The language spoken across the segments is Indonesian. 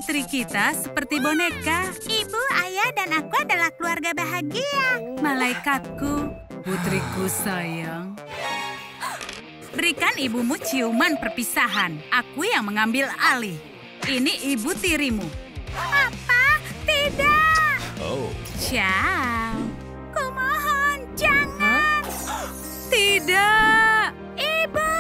Putri kita seperti boneka. Ibu, ayah, dan aku adalah keluarga bahagia. Malaikatku, putriku sayang. Berikan ibumu ciuman perpisahan. Aku yang mengambil alih. Ini ibu tirimu. Apa? Tidak. Ciao. Kumohon, jangan. Tidak. Ibu.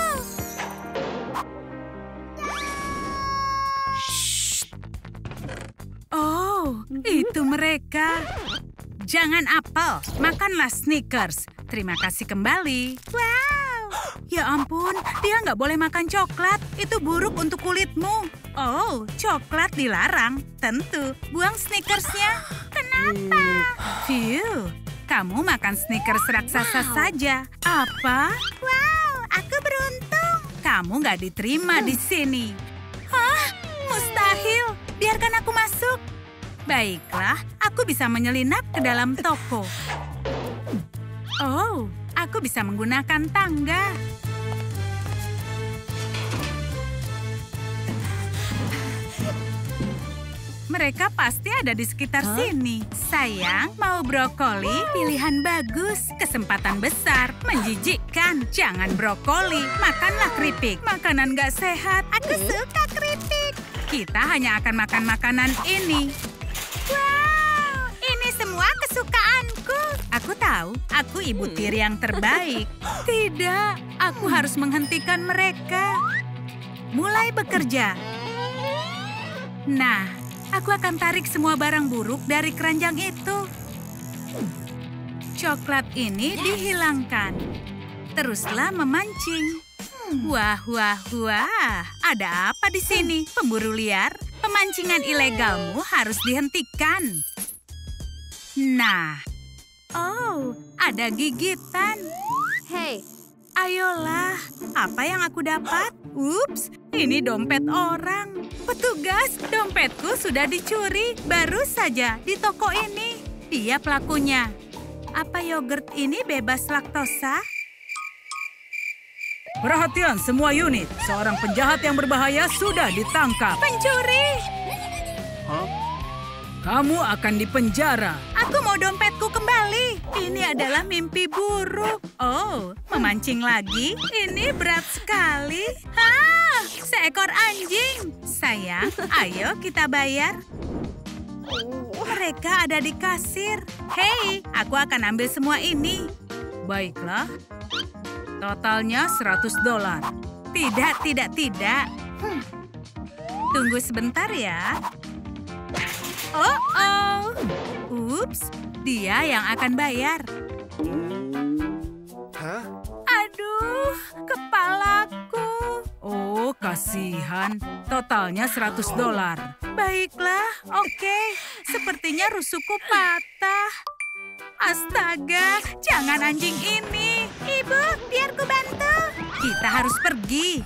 Oh, itu mereka. Jangan apel, makanlah Snickers. Terima kasih kembali. Wow. Ya ampun, dia nggak boleh makan coklat. Itu buruk untuk kulitmu. Oh, coklat dilarang. Tentu, buang Snickersnya. Kenapa? Phew, kamu makan Snickers raksasa saja. Apa? Wow, aku beruntung. Kamu nggak diterima di sini. Hah? Mustahil. Biarkan aku masuk. Baiklah, aku bisa menyelinap ke dalam toko. Oh, aku bisa menggunakan tangga. Mereka pasti ada di sekitar sini. Sayang, mau brokoli? Pilihan bagus, kesempatan besar, menjijikkan. Jangan brokoli, makanlah keripik. Makanan gak sehat. Aku suka keripik. Kita hanya akan makan makanan ini. Wow, ini semua kesukaanku. Aku tahu, aku ibu tiri yang terbaik. Tidak, aku harus menghentikan mereka. Mulai bekerja. Nah, aku akan tarik semua barang buruk dari keranjang itu. Coklat ini dihilangkan. Teruslah memancing. Wah, wah, wah. Ada apa di sini? Pemburu liar? Pemancingan ilegalmu harus dihentikan. Nah. Oh, ada gigitan. Hei, Ayolah, apa yang aku dapat? Ups, ini dompet orang. Petugas, dompetku sudah dicuri. Baru saja di toko ini. Dia pelakunya. Apa yogurt ini bebas laktosa? Perhatian semua unit, seorang penjahat yang berbahaya sudah ditangkap. Pencuri! Kamu akan dipenjara. Aku mau dompetku kembali. Ini adalah mimpi buruk. Oh, memancing lagi? Ini berat sekali. Ah, seekor anjing. Sayang, ayo kita bayar. Mereka ada di kasir. Hei, aku akan ambil semua ini. Baiklah. Totalnya $100. Tidak, tidak, tidak. Tunggu sebentar ya. Oh. Ups, dia yang akan bayar. Aduh, kepalaku. Oh, kasihan. Totalnya $100. Baiklah, oke. Sepertinya rusukku patah. Astaga, jangan anjing ini. Ibu, biar ku bantu. Kita harus pergi.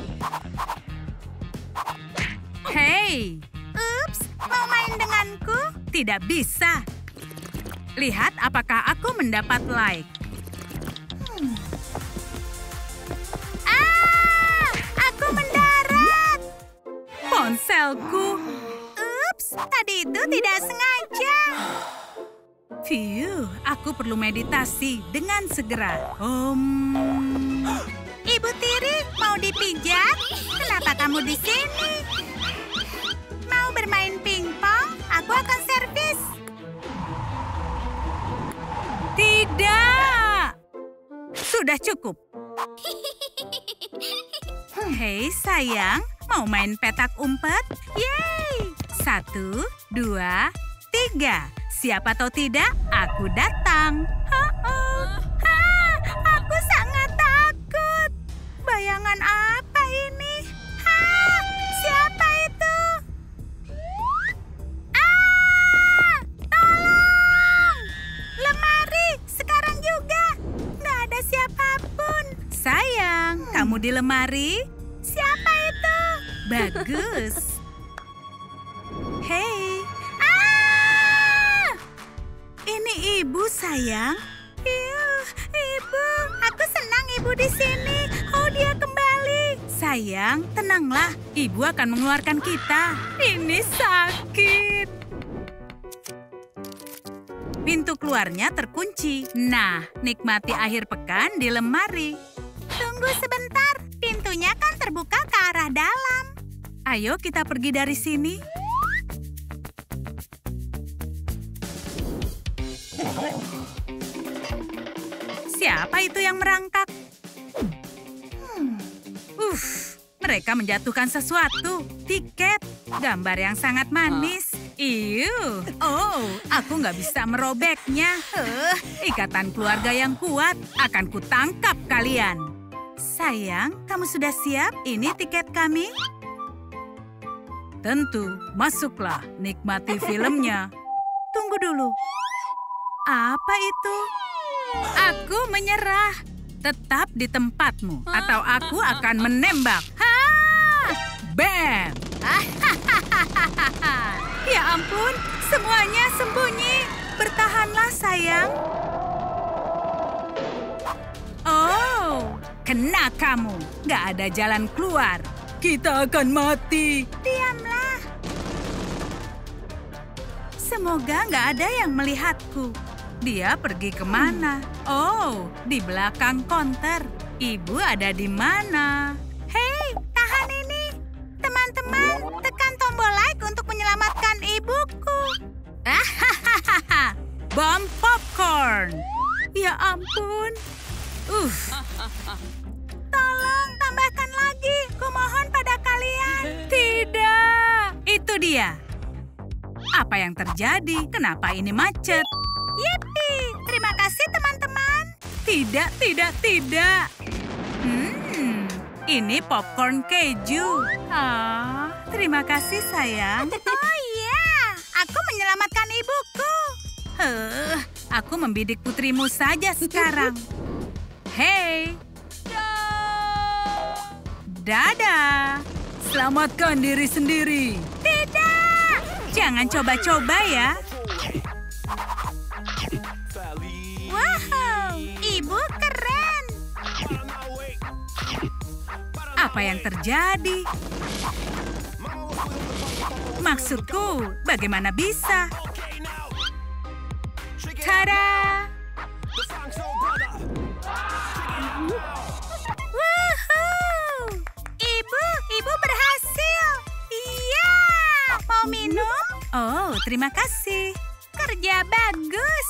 Hei. Ups, mau main denganku? Tidak bisa. Lihat apakah aku mendapat like. Aku mendarat. Ponselku. Ups, tadi itu tidak sengaja. Phew, aku perlu meditasi dengan segera. Ibu tiri, mau dipijat? Kenapa kamu di sini? Mau bermain pingpong? Aku akan servis. Tidak. Sudah cukup. Hei sayang, mau main petak umpet? Yeay! 1, 2, 3. Siapa atau tidak, aku datang. Aku sangat takut. Bayangan apa ini? Siapa itu? Tolong! Lemari, sekarang juga. Nggak ada siapapun. Sayang, kamu di lemari? Siapa itu? Bagus. Hei. Ini ibu, sayang. Ibu, aku senang ibu di sini. Oh, dia kembali. Sayang, tenanglah. Ibu akan mengeluarkan kita. Ini sakit. Pintu keluarnya terkunci. Nah, nikmati akhir pekan di lemari. Tunggu sebentar, pintunya kan terbuka ke arah dalam. Ayo kita pergi dari sini. Siapa itu yang merangkak? Mereka menjatuhkan sesuatu. Tiket. Gambar yang sangat manis. Oh, aku nggak bisa merobeknya. Ikatan keluarga yang kuat. Akan kutangkap kalian. Sayang, kamu sudah siap? Ini tiket kami. Tentu, masuklah. Nikmati filmnya. Tunggu dulu. Apa itu? Aku menyerah. Tetap di tempatmu, atau aku akan menembak. Bam! Ya ampun, semuanya sembunyi. Bertahanlah, sayang. Oh, kena kamu. Gak ada jalan keluar. Kita akan mati. Diamlah. Semoga gak ada yang melihatku. Dia pergi kemana? Oh, di belakang konter. Ibu ada di mana? Hei, tahan ini. Teman-teman, tekan tombol like untuk menyelamatkan ibuku. Bom popcorn. Ya ampun. Tolong, tambahkan lagi. Kumohon pada kalian. Tidak. Itu dia. Apa yang terjadi? Kenapa ini macet? Yippee! Terima kasih, teman-teman. Tidak. Ini popcorn keju. Terima kasih, sayang. Oh iya, aku menyelamatkan ibuku. Aku membidik putrimu saja sekarang. Hei. Dadah. Selamatkan diri sendiri. Tidak. Jangan coba-coba ya. Wow, ibu keren. Apa yang terjadi? Maksudku, bagaimana bisa? Tada! Woohoo! Ibu berhasil. Iya, mau minum? Oh, terima kasih. Kerja bagus.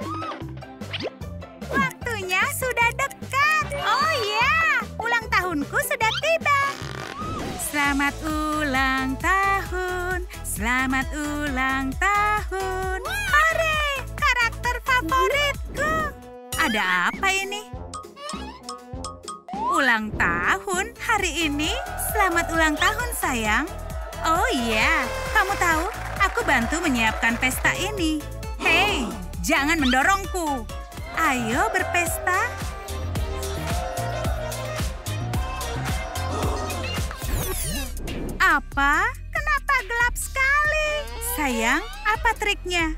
Waktunya sudah dekat. Oh ya, ulang tahunku sudah tiba. Selamat ulang tahun. Selamat ulang tahun. Hore, karakter favoritku. Ada apa ini? Ulang tahun hari ini? Selamat ulang tahun, sayang. Oh iya, kamu tahu, aku bantu menyiapkan pesta ini. Hei, jangan mendorongku. Ayo berpesta. Apa? Kenapa gelap sekali? Sayang, apa triknya?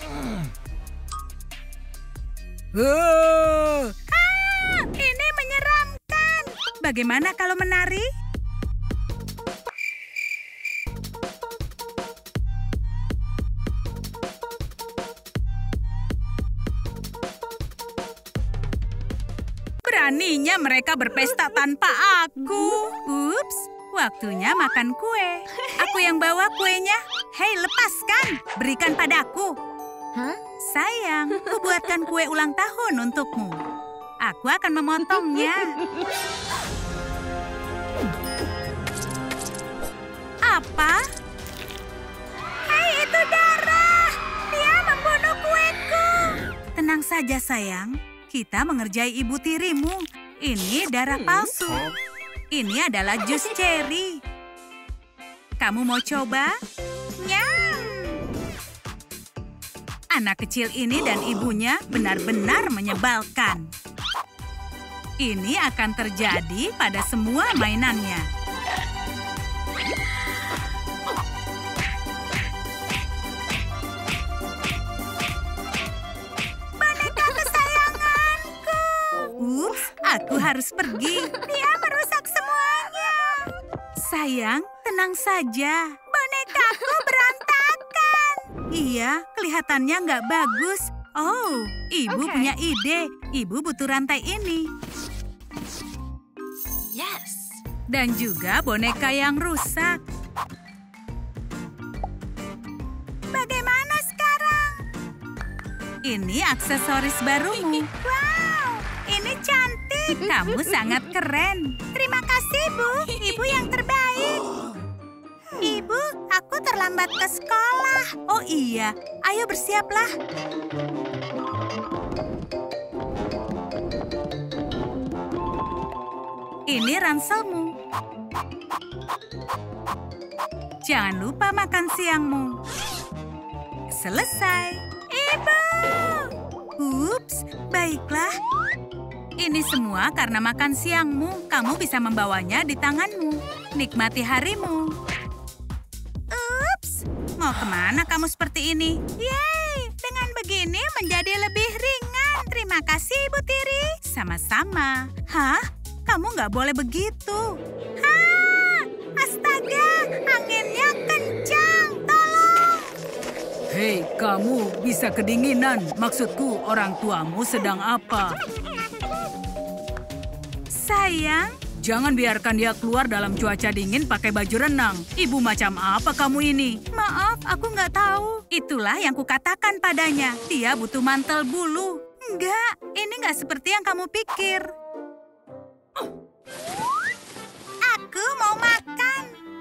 Ini menyeramkan. Bagaimana kalau menari? Beraninya mereka berpesta tanpa aku. Ups, waktunya makan kue. Aku yang bawa kuenya. Hei, lepaskan. Berikan padaku. Sayang, kubuatkan kue ulang tahun untukmu. Aku akan memotongnya. Apa? Hei, itu darah. Dia membunuh kueku. Tenang saja, sayang. Kita mengerjai ibu tirimu. Ini darah palsu. Ini adalah jus ceri. Kamu mau coba? Nyam. Anak kecil ini dan ibunya benar-benar menyebalkan. Ini akan terjadi pada semua mainannya. Boneka kesayanganku. Ups, aku harus pergi. Dia merusak semuanya. Sayang, tenang saja. Bonekaku berantakan. Iya, kelihatannya nggak bagus. Oh, ibu punya ide. Ibu butuh rantai ini. Yes. Dan juga boneka yang rusak. Bagaimana sekarang? Ini aksesoris barumu. Wow, ini cantik. Kamu sangat keren. Terima kasih, Bu. Ibu yang terbaik. Ibu, aku terlambat ke sekolah. Oh iya, ayo bersiaplah. Ini ranselmu. Jangan lupa makan siangmu. Selesai. Ibu! Ups, baiklah. Ini semua karena makan siangmu. Kamu bisa membawanya di tanganmu. Nikmati harimu. Ups! Mau kemana kamu seperti ini? Yeay, dengan begini menjadi lebih ringan. Terima kasih, Ibu Tiri. Sama-sama. Hah? Kamu nggak boleh begitu. Hah! Astaga, anginnya kencang. Tolong! Hei, kamu bisa kedinginan. Maksudku, orang tuamu sedang apa? Sayang, jangan biarkan dia keluar dalam cuaca dingin pakai baju renang. Ibu macam apa kamu ini? Maaf, aku nggak tahu. Itulah yang kukatakan padanya. Dia butuh mantel bulu. Enggak, ini nggak seperti yang kamu pikir. Aku mau makan.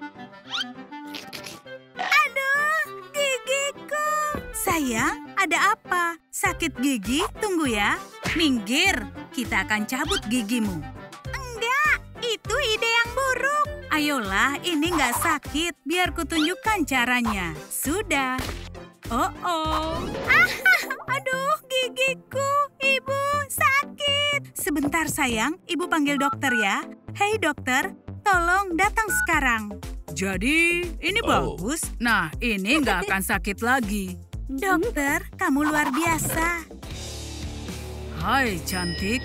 Aduh, gigiku. Sayang, ada apa? Sakit gigi? Tunggu ya. Minggir, kita akan cabut gigimu. Enggak, itu ide yang buruk. Ayolah, ini nggak sakit. Biar kutunjukkan caranya. Sudah. Oh. Aduh, gigiku. Ibu, sakit. Sebentar sayang, ibu panggil dokter ya. Hei dokter, tolong datang sekarang. Jadi, ini bagus. Nah, ini nggak akan sakit lagi. Dokter, kamu luar biasa. Hai cantik.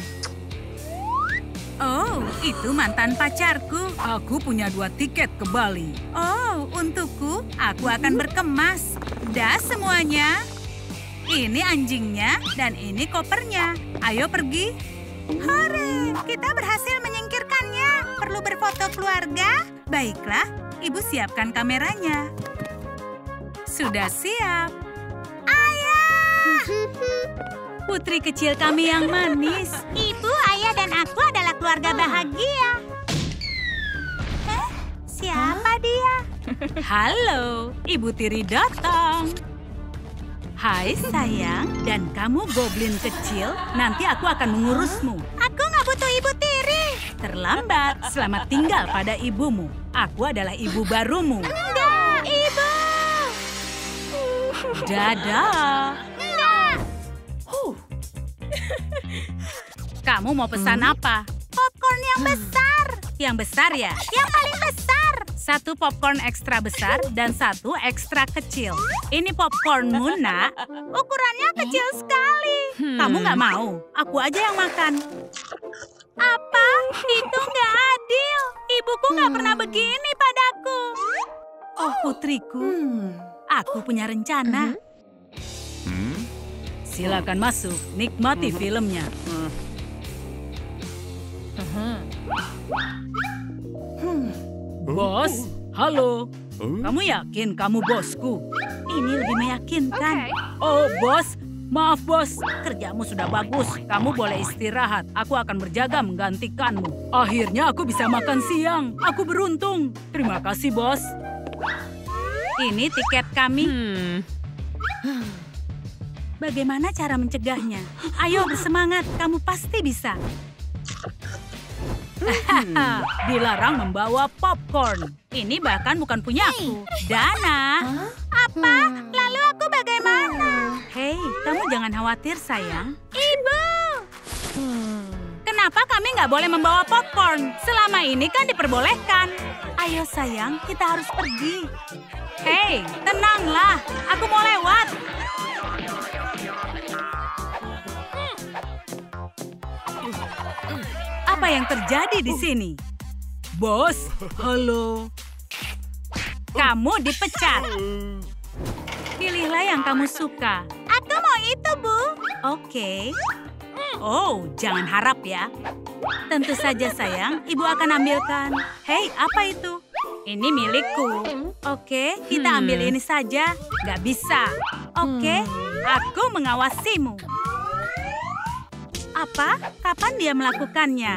Oh, itu mantan pacarku. Aku punya 2 tiket ke Bali. Oh, untukku, aku akan berkemas. Dah semuanya. Ini anjingnya dan ini kopernya. Ayo pergi. Hore, kita berhasil menyingkirkannya. Perlu berfoto keluarga? Baiklah, ibu siapkan kameranya. Sudah siap. Ayah! Putri kecil kami yang manis. Ibu, ayah, dan aku adalah keluarga bahagia. Siapa dia? Halo, Ibu Tiri datang. Hai sayang, dan kamu goblin kecil, nanti aku akan mengurusmu. Aku nggak butuh Ibu Tiri. Terlambat, selamat tinggal pada ibumu. Aku adalah ibu barumu. Enggak, Ibu. Dadah. Enggak. Kamu mau pesan apa? Popcorn yang besar. Yang besar ya? Yang paling besar. 1 popcorn ekstra besar dan 1 ekstra kecil. Ini popcornmu, nak. Ukurannya kecil sekali. Kamu nggak mau? Aku aja yang makan. Apa? Itu nggak adil. Ibuku nggak pernah begini padaku. Oh, putriku. Aku punya rencana. Silakan masuk, nikmati filmnya. Bos, halo. Kamu yakin kamu bosku? Ini lebih meyakinkan. Oh, bos. Maaf, bos. Kerjamu sudah bagus. Kamu boleh istirahat. Aku akan berjaga menggantikanmu. Akhirnya aku bisa makan siang. Aku beruntung. Terima kasih, bos. Ini tiket kami. Bagaimana cara mencegahnya? Ayo bersemangat, kamu pasti bisa. Dilarang membawa popcorn. Ini bahkan bukan punyaku. Dana. Apa? Lalu aku bagaimana? Hei, kamu jangan khawatir, sayang. Ibu! Kenapa kami nggak boleh membawa popcorn? Selama ini kan diperbolehkan. Ayo sayang, kita harus pergi. Hei, tenanglah. Aku mau lewat. Apa yang terjadi di sini? Bos, halo. Kamu dipecat. Pilihlah yang kamu suka. Aku mau itu, Bu. Oke. Oh, jangan harap ya. Tentu saja sayang, ibu akan ambilkan. Hei, apa itu? Ini milikku. Oke, kita ambil ini saja. Gak bisa. Oke, aku mengawasimu. Apa? Kapan dia melakukannya?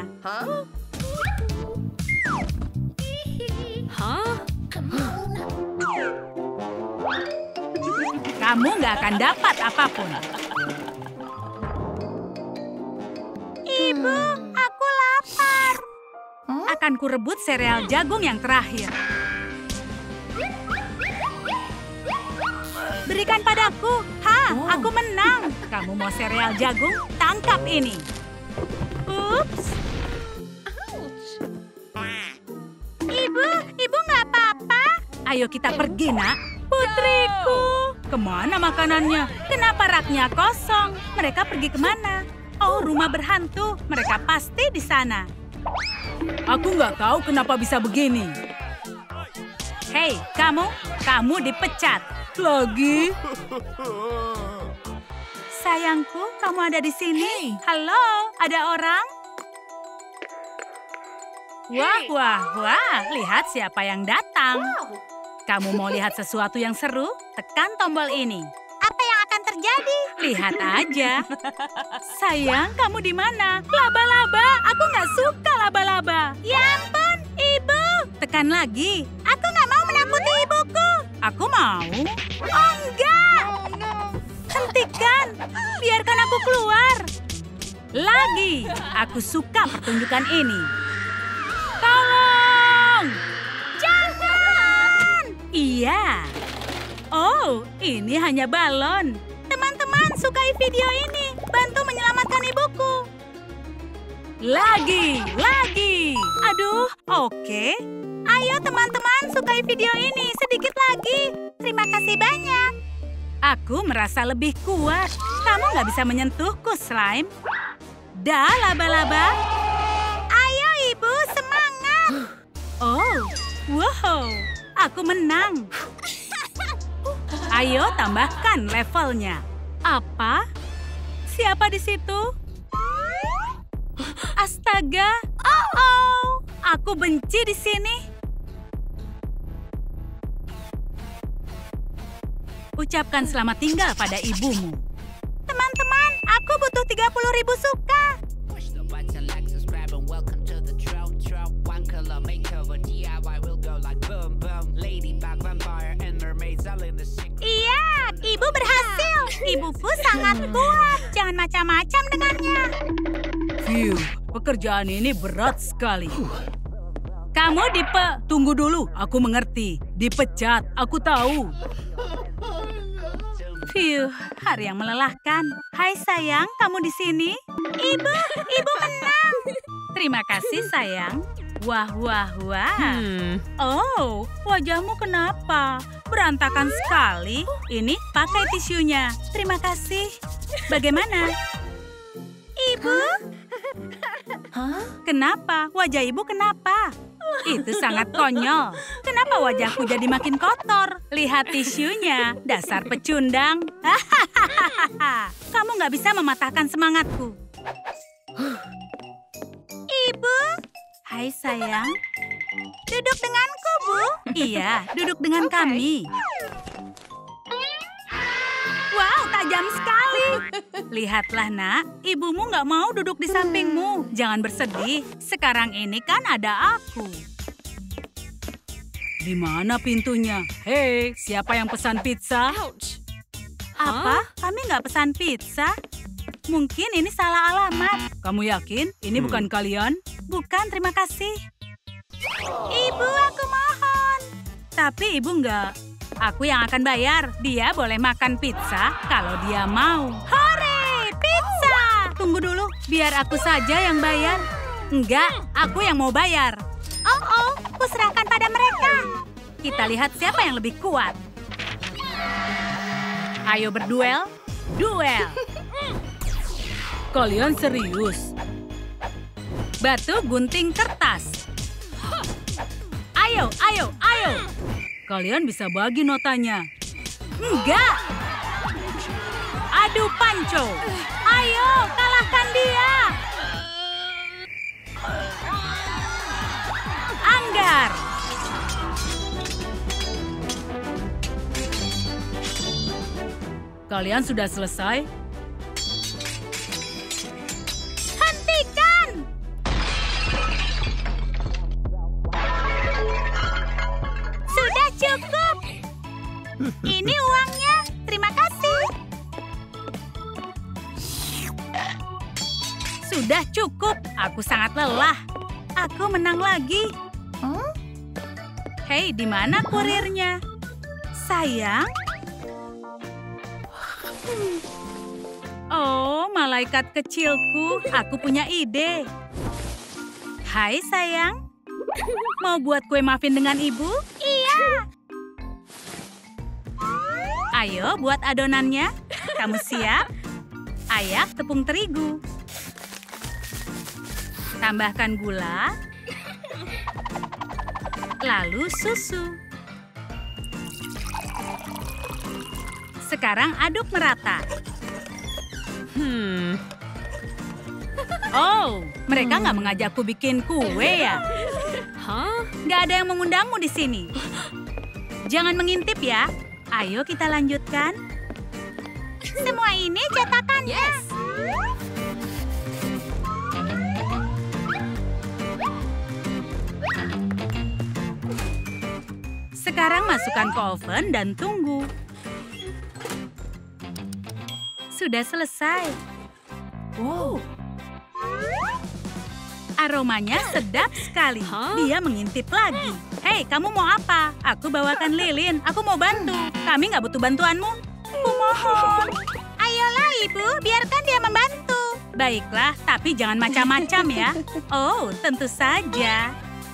Kamu nggak akan dapat apapun. Ibu, aku lapar. Akan kurebut sereal jagung yang terakhir. Berikan padaku. Aku menang. Kamu mau sereal jagung? Tangkap ini. Ups. Ibu nggak apa-apa? Ayo kita pergi, nak. Putriku. Kemana makanannya? Kenapa raknya kosong? Mereka pergi kemana? Oh, rumah berhantu. Mereka pasti di sana. Aku nggak tahu kenapa bisa begini. Hei, kamu dipecat. Lagi? Sayangku, kamu ada di sini. Halo, ada orang? Wah, lihat siapa yang datang. Kamu mau lihat sesuatu yang seru? Tekan tombol ini. Apa yang akan terjadi? Lihat aja. Sayang, kamu di mana? Laba-laba, aku nggak suka laba-laba. Ya ampun, Ibu. Tekan lagi. Aku nggak mau menakuti ibuku. Aku mau. Oh, enggak. Hentikan. Biarkan aku keluar. Lagi. Aku suka pertunjukan ini. Tolong. Jangan. Iya. Oh, ini hanya balon. Teman-teman, sukai video ini. Bantu menyelamatkan ibuku. Lagi. Aduh, oke. Ayo teman-teman, sukai video ini. Sedikit lagi. Terima kasih banyak. Aku merasa lebih kuat. Kamu nggak bisa menyentuhku, slime. Dah, laba-laba. Ayo, Ibu, semangat. Oh, wow. Aku menang. Ayo tambahkan levelnya. Apa? Siapa di situ? Astaga. Oh. Aku benci di sini. Ucapkan selamat tinggal pada ibumu. Teman-teman, aku butuh 30.000 suka. Iya, Ibu berhasil. Ibuku sangat kuat. Jangan macam-macam dengannya. Phew, pekerjaan ini berat sekali. Kamu tunggu dulu, aku mengerti. Dipecat, aku tahu. Phew, hari yang melelahkan. Hai sayang, kamu di sini? Ibu menang. Terima kasih sayang. Wah. Oh, wajahmu kenapa? Berantakan sekali. Ini pakai tisunya. Terima kasih. Bagaimana? Ibu? Kenapa? Wajah ibu kenapa? Itu sangat konyol. Kenapa wajahku jadi makin kotor? Lihat tisunya, dasar pecundang. Kamu nggak bisa mematahkan semangatku. Ibu? Hai sayang. Duduk denganku, Bu. Iya, duduk dengan kami. Wow, tajam sekali. Lihatlah nak, ibumu nggak mau duduk di sampingmu. Jangan bersedih, sekarang ini kan ada aku. Di mana pintunya? Hei, siapa yang pesan pizza? Apa? Kami nggak pesan pizza? Mungkin ini salah alamat. Kamu yakin ini bukan kalian? Bukan, terima kasih. Ibu, aku mohon. Tapi ibu nggak. Aku yang akan bayar. Dia boleh makan pizza kalau dia mau. Hore, pizza! Tunggu dulu, biar aku saja yang bayar. Enggak, aku yang mau bayar. Oh, kuserahkan pada mereka. Kita lihat siapa yang lebih kuat. Ayo berduel. Duel. Kalian serius? Batu gunting kertas. Ayo. Kalian bisa bagi notanya. Enggak! Adu Panco! Ayo, kalahkan dia! Anggar! Kalian sudah selesai? Hentikan! Sudah cukup. Ini uangnya. Terima kasih. Sudah cukup. Aku sangat lelah. Aku menang lagi. Hei, di mana kurirnya? Sayang? Oh, malaikat kecilku. Aku punya ide. Hai, sayang. Mau buat kue muffin dengan ibu? Iya. Ayo, buat adonannya. Kamu siap? Ayak tepung terigu. Tambahkan gula. Lalu susu. Sekarang aduk merata. Oh, mereka nggak mengajakku bikin kue ya? Nggak ada yang mengundangmu di sini. Jangan mengintip ya. Ayo kita lanjutkan. Semua ini cetakannya. Sekarang masukkan ke oven dan tunggu. Sudah selesai. Wow. Aromanya sedap sekali. Dia mengintip lagi. Hei, kamu mau apa? Aku bawakan lilin. Aku mau bantu. Kami nggak butuh bantuanmu. Kumohon. Ayolah ibu, biarkan dia membantu. Baiklah, tapi jangan macam-macam ya. Oh, tentu saja.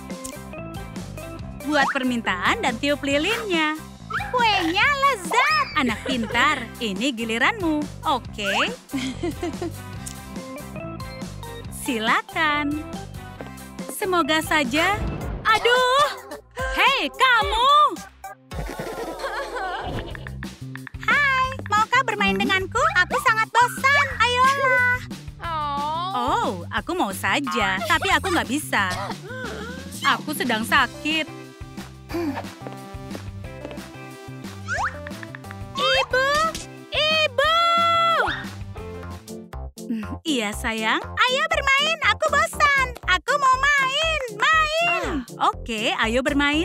Buat permintaan dan tiup lilinnya. Kuenya lezat. Anak pintar, ini giliranmu. Oke. Silakan. Semoga saja. Aduh! Hei, kamu! Hai, maukah bermain denganku? Aku sangat bosan. Ayolah. Oh, aku mau saja, tapi aku nggak bisa. Aku sedang sakit. Ibu! Ibu! Iya, sayang. Ayo bermain, aku bosan. Aku mau main. Oke, ayo bermain.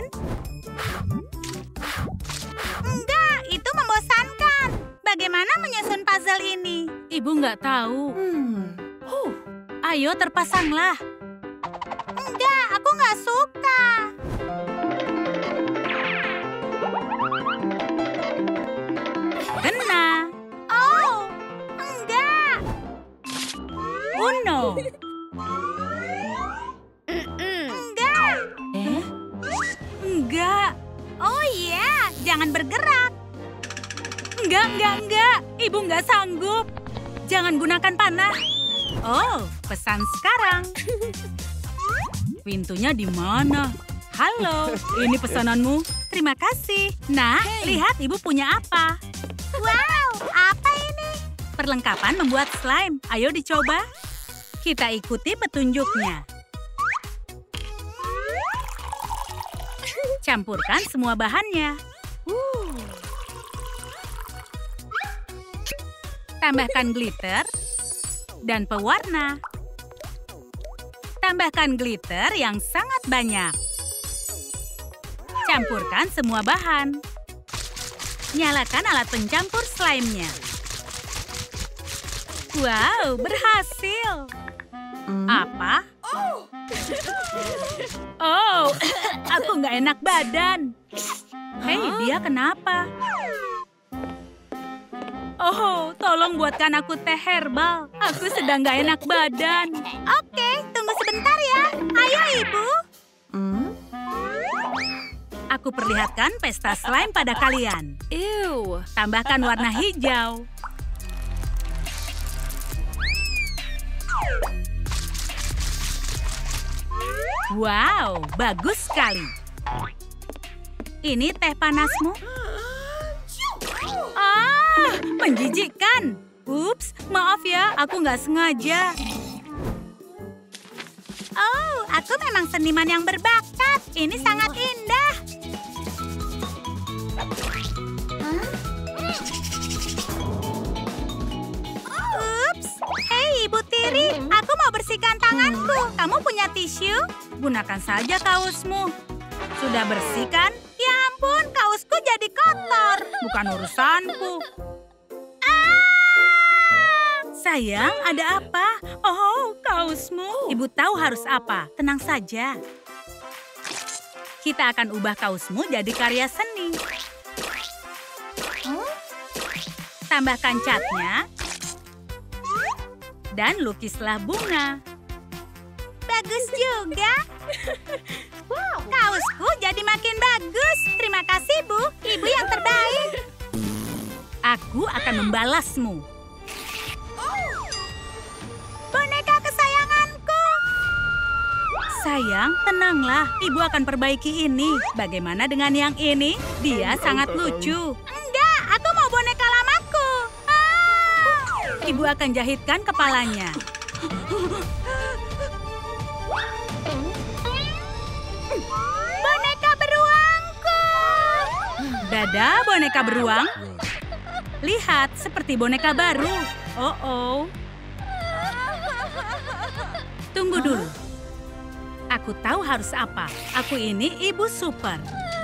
Enggak, itu membosankan. Bagaimana menyusun puzzle ini? Ibu nggak tahu. Ayo terpasanglah. Enggak, aku nggak suka. Kena. Oh, enggak. Uno. Enggak. Enggak. Oh iya, jangan bergerak. Enggak. Ibu nggak sanggup. Jangan gunakan panah. Oh, pesan sekarang. Pintunya di mana? Halo, ini pesananmu. Terima kasih. Nah, lihat ibu punya apa. Wow, apa ini? Perlengkapan membuat slime. Ayo dicoba. Kita ikuti petunjuknya. Campurkan semua bahannya. Tambahkan glitter dan pewarna. Tambahkan glitter yang sangat banyak. Campurkan semua bahan. Nyalakan alat pencampur slime-nya. Wow, berhasil. Apa? Oh, aku nggak enak badan. Hei, dia kenapa? Oh, tolong buatkan aku teh herbal. Aku sedang nggak enak badan. Oke, tunggu sebentar ya. Ayo, Ibu. Aku perlihatkan pesta slime pada kalian. Tambahkan warna hijau. Wow, bagus sekali. Ini teh panasmu. Ah, menjijikkan. Ups, maaf ya, aku nggak sengaja. Oh, aku memang seniman yang berbakat. Ini sangat indah. Ups. Hei, Ibu Tiri, aku mau bersihkan tanganku. Kamu punya tisu? Gunakan saja kaosmu. Sudah bersih kan? Ya ampun, kaosku jadi kotor. Bukan urusanku. Sayang, ada apa? Oh, kaosmu. Ibu tahu harus apa. Tenang saja. Kita akan ubah kaosmu jadi karya seni. Tambahkan catnya. Dan lukislah bunga. Bagus juga. Kaosku jadi makin bagus. Terima kasih, Bu. Ibu yang terbaik. Aku akan membalasmu. Boneka kesayanganku. Sayang, tenanglah. Ibu akan perbaiki ini. Bagaimana dengan yang ini? Dia sangat lucu. Enggak, aku mau boneka lamaku. Ibu akan jahitkan kepalanya. Boneka beruangku. Dadah, boneka beruang. Lihat, seperti boneka baru. Oh. Tunggu dulu. Aku tahu harus apa. Aku ini ibu super.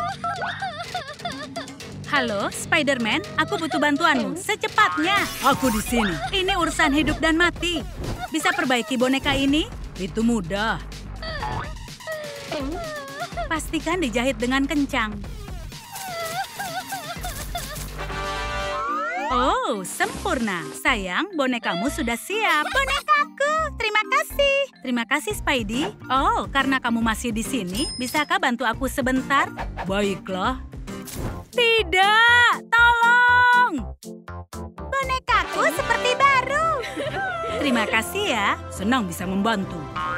Halo, Spider-Man. Aku butuh bantuanmu. Secepatnya. Aku di sini. Ini urusan hidup dan mati. Bisa perbaiki boneka ini? Itu mudah. Pastikan dijahit dengan kencang. Oh, sempurna. Sayang, bonekamu sudah siap. Bonekaku, terima kasih. Terima kasih, Spidey. Oh, karena kamu masih di sini, bisakah bantu aku sebentar? Baiklah. Tidak, tolong. Bonekaku seperti baru. Terima kasih ya. Senang bisa membantu.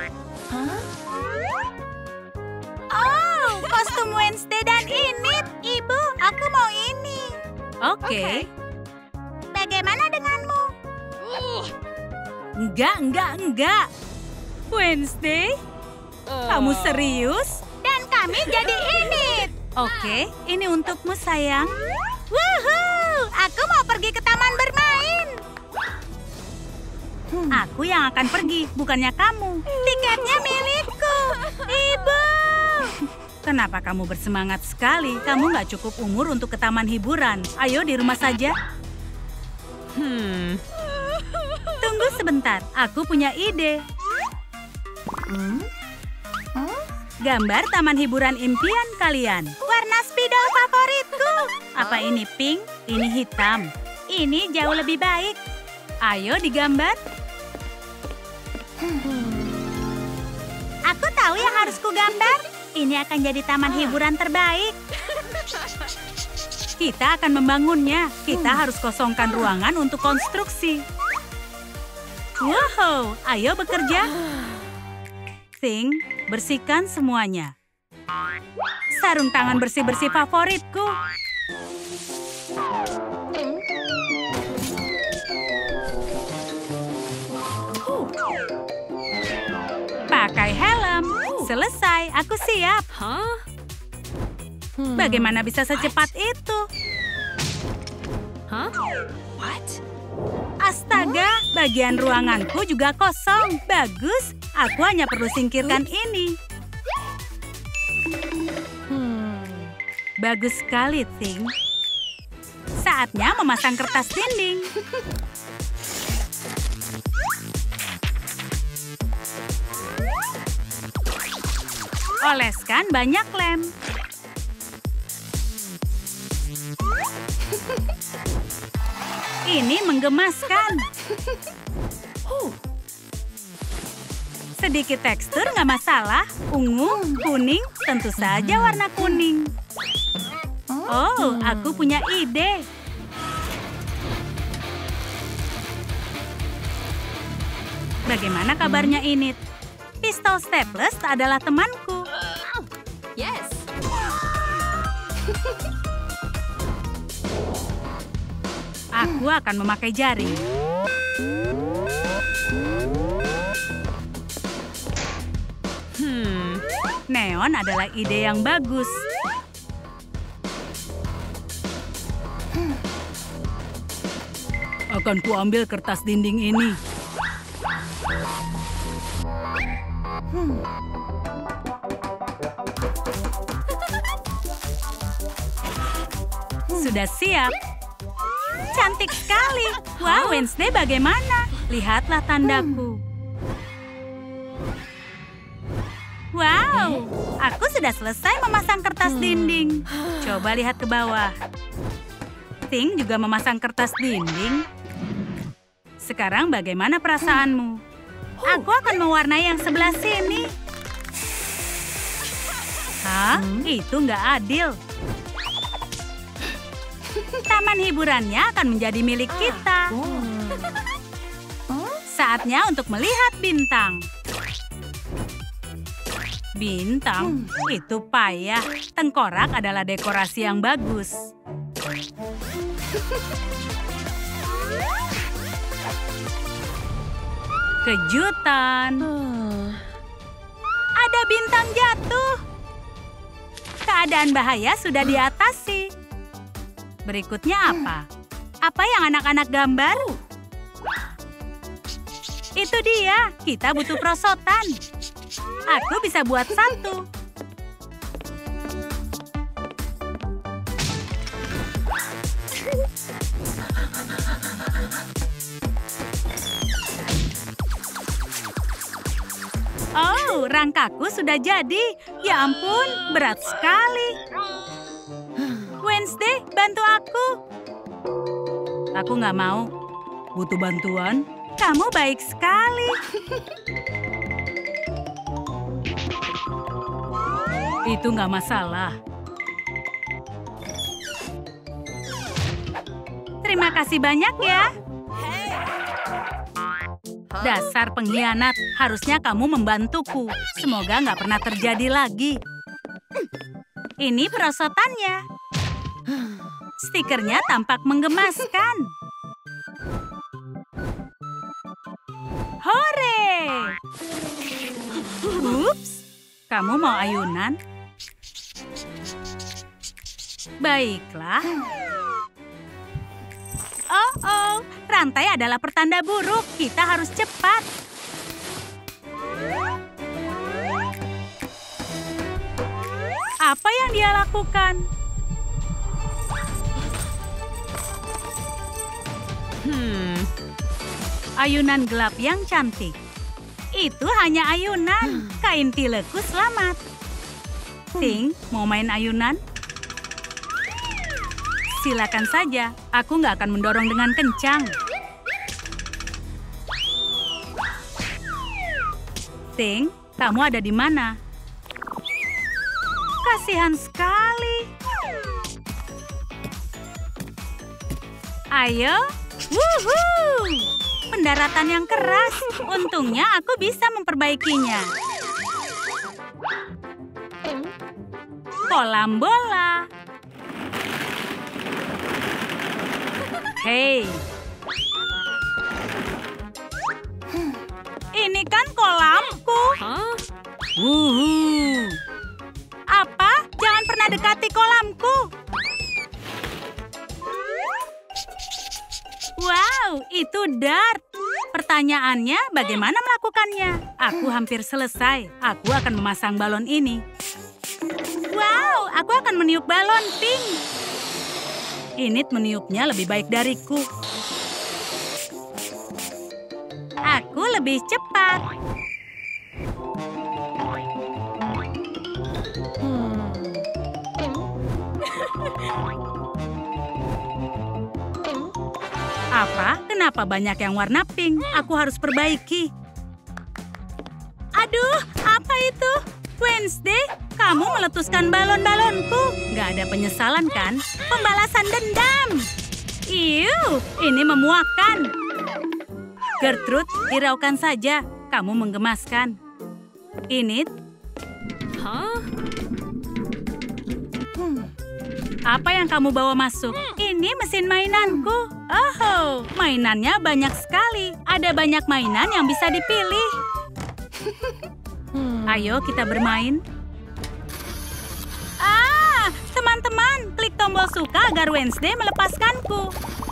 Oh, kostum Wednesday dan ini. Ibu, aku mau ini. Oke. Bagaimana denganmu? Enggak. Wednesday? Kamu serius? Dan kami jadi ini. Oke, ini untukmu, sayang. Wuhuu, aku mau pergi ke taman bermain. Aku yang akan pergi, bukannya kamu. Tiketnya milikku. Ibu. Kenapa kamu bersemangat sekali? Kamu nggak cukup umur untuk ke taman hiburan. Ayo di rumah saja. Tunggu sebentar, aku punya ide. Gambar taman hiburan impian kalian. Warna spidol favoritku. Apa ini pink? Ini hitam. Ini jauh lebih baik. Ayo digambar. Aku tahu yang harus kugambar. Ini akan jadi taman hiburan terbaik. Kita akan membangunnya. Kita harus kosongkan ruangan untuk konstruksi. Wow, ayo bekerja. Thing, bersihkan semuanya. Sarung tangan bersih-bersih favoritku. Pakai helm. Selesai, aku siap. Bagaimana bisa secepat itu? Astaga, bagian ruanganku juga kosong. Bagus, aku hanya perlu singkirkan ini. Bagus sekali, Thing. Saatnya memasang kertas dinding. Oleskan banyak lem. Ini menggemaskan. Sedikit tekstur nggak masalah. Ungu, kuning, tentu saja warna kuning. Oh, aku punya ide. Bagaimana kabarnya, Enid? Pistol Staples adalah temanku. Yes. Aku akan memakai jari. Neon adalah ide yang bagus. Akan kuambil kertas dinding ini. Sudah siap. Cantik sekali. Wah, Wednesday bagaimana? Lihatlah tandaku. Wow, aku sudah selesai memasang kertas dinding. Coba lihat ke bawah. Ting juga memasang kertas dinding. Sekarang bagaimana perasaanmu? Aku akan mewarnai yang sebelah sini. Hah? Itu nggak adil. Taman hiburannya akan menjadi milik kita. Saatnya untuk melihat bintang. Bintang? Itu payah. Tengkorak adalah dekorasi yang bagus. Kejutan. Ada bintang jatuh. Keadaan bahaya sudah diatasi. Berikutnya apa? Apa yang anak-anak gambar? Itu dia. Kita butuh perosotan. Aku bisa buat satu. Oh, rangkaku sudah jadi. Ya ampun, berat sekali. Wednesday, bantu aku. Aku nggak mau. Butuh bantuan? Kamu baik sekali. Itu nggak masalah. Terima kasih banyak ya. Dasar pengkhianat, harusnya kamu membantuku. Semoga nggak pernah terjadi lagi. Ini perosotannya. Stikernya tampak menggemaskan. Hore! Ups, kamu mau ayunan? Baiklah. Oh, rantai adalah pertanda buruk. Kita harus cepat. Apa yang dia lakukan? Ayunan gelap yang cantik. Itu hanya ayunan. Kain tileku selamat. Ting, mau main ayunan? Silakan saja. Aku nggak akan mendorong dengan kencang. Ting, kamu ada di mana? Kasihan sekali. Ayo. Wuhuu! Pendaratan yang keras. Untungnya aku bisa memperbaikinya. Kolam bola. Hei. Ini kan kolamku. Wuhu. Apa? Jangan pernah dekati kolamku. Wow, itu dart. Pertanyaannya, bagaimana melakukannya? Aku hampir selesai. Aku akan memasang balon ini. Wow, aku akan meniup balon pink. Init meniupnya lebih baik dariku. Aku lebih cepat. Apa? Kenapa banyak yang warna pink? Aku harus perbaiki. Aduh, apa itu? Wednesday, kamu meletuskan balon-balonku. Gak ada penyesalan kan? Pembalasan dendam. Iu, ini memuakkan. Gertrude, hiraukan saja. Kamu menggemaskan. Init? Apa yang kamu bawa masuk? Ini mesin mainanku. Oh, mainannya banyak sekali. Ada banyak mainan yang bisa dipilih. Ayo kita bermain. Teman-teman, klik tombol suka agar Wednesday melepaskanku.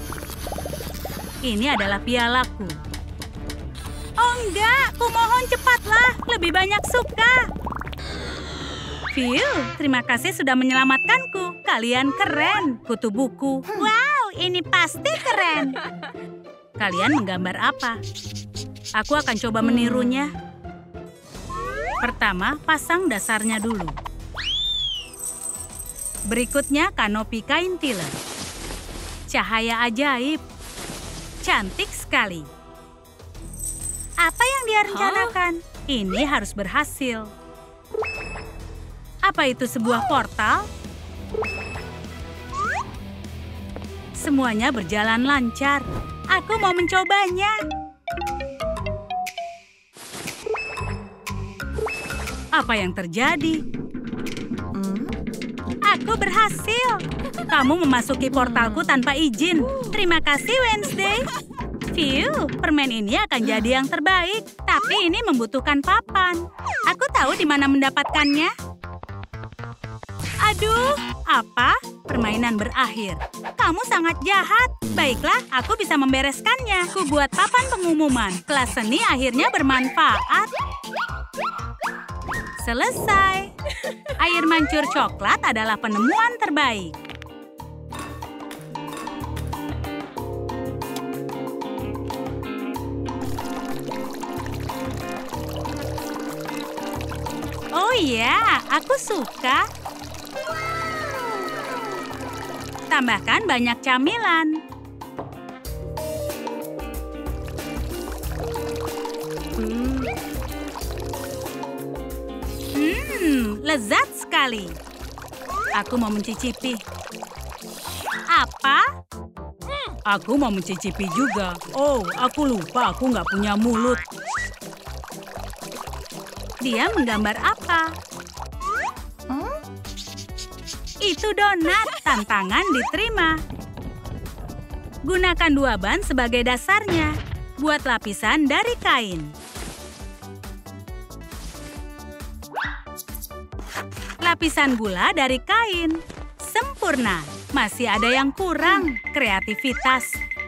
Ini adalah pialaku. Oh enggak, kumohon cepatlah. Lebih banyak suka. Phew, terima kasih sudah menyelamatkanku. Kalian keren. Kutu buku. Wow, ini pasti keren. Kalian menggambar apa? Aku akan coba menirunya. Pertama, pasang dasarnya dulu. Berikutnya, kanopi kain tiller. Cahaya ajaib. Cantik sekali. Apa yang dia rencanakan? Ini harus berhasil. Apa itu sebuah portal? Semuanya berjalan lancar. Aku mau mencobanya. Apa yang terjadi? Aku berhasil. Kamu memasuki portalku tanpa izin. Terima kasih, Wednesday. Phew, permen ini akan jadi yang terbaik. Tapi ini membutuhkan papan. Aku tahu di mana mendapatkannya. Aduh, apa? Permainan berakhir. Kamu sangat jahat. Baiklah, aku bisa membereskannya. Ku buat papan pengumuman. Kelas seni akhirnya bermanfaat. Selesai. Air mancur coklat adalah penemuan terbaik. Oh iya, aku suka. Tambahkan banyak camilan. Lezat sekali. Aku mau mencicipi. Apa? Aku mau mencicipi juga. Oh, aku lupa aku nggak punya mulut. Dia menggambar apa? Itu donat. Tantangan diterima. Gunakan 2 ban sebagai dasarnya. Buat lapisan dari kain. Lapisan gula dari kain. Sempurna. Masih ada yang kurang. Kreativitas.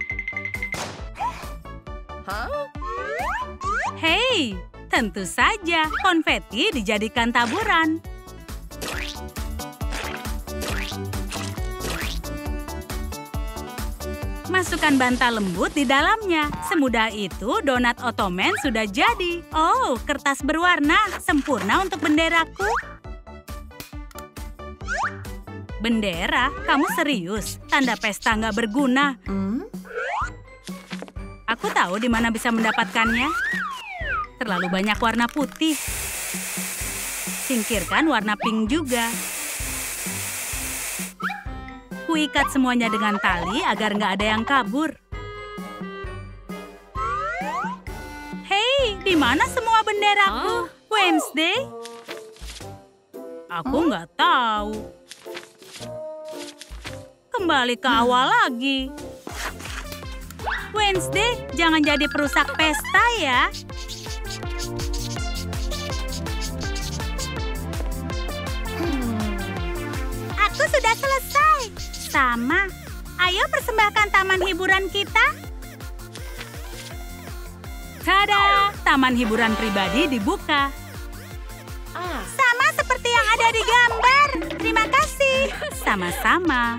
Hei, tentu saja konfeti dijadikan taburan. Masukkan bantal lembut di dalamnya. Semudah itu, donat Ottoman sudah jadi. Oh, kertas berwarna. Sempurna untuk benderaku. Bendera? Kamu serius? Tanda pesta nggak berguna. Aku tahu di mana bisa mendapatkannya. Terlalu banyak warna putih. Singkirkan warna pink juga. Kuikat semuanya dengan tali agar nggak ada yang kabur. Hei, di mana semua benderaku? Wednesday? Aku nggak tahu. Kembali ke awal lagi. Wednesday, jangan jadi perusak pesta ya. Aku sudah selesai. Sama. Ayo persembahkan taman hiburan kita. Tada! Taman hiburan pribadi dibuka. Sama seperti yang ada di gambar. Terima kasih. Sama-sama.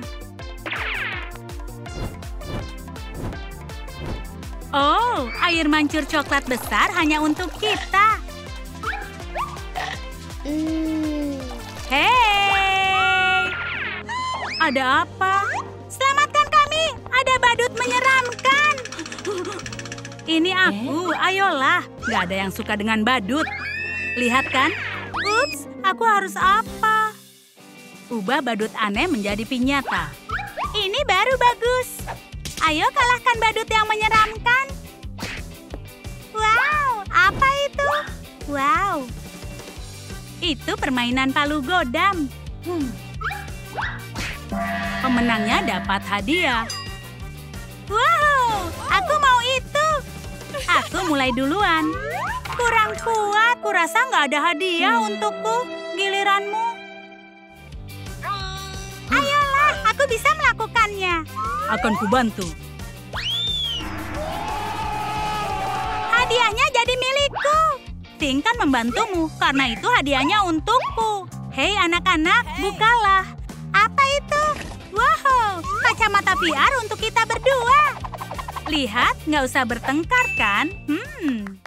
Oh, air mancur coklat besar hanya untuk kita. Hei! Ada apa? Selamatkan kami. Ada badut menyeramkan. Ini aku, ayolah. Gak ada yang suka dengan badut. Lihat kan? Ups, aku harus apa? Ubah badut aneh menjadi pinyata. Ini baru bagus. Ayo kalahkan badut yang menyeramkan. Wow, apa itu? Wow. Itu permainan palu godam. Pemenangnya dapat hadiah. Wow, aku mau itu. Aku mulai duluan. Kurang kuat. Kurasa nggak ada hadiah untukku. Giliranmu. Ayolah, aku bisa melakukannya. Akan kubantu. Hadiahnya jadi milikku. Ting kan membantumu, karena itu hadiahnya untukku. Hei anak-anak, bukalah. Apa itu? Wow, kacamata VR untuk kita berdua. Lihat, nggak usah bertengkar kan?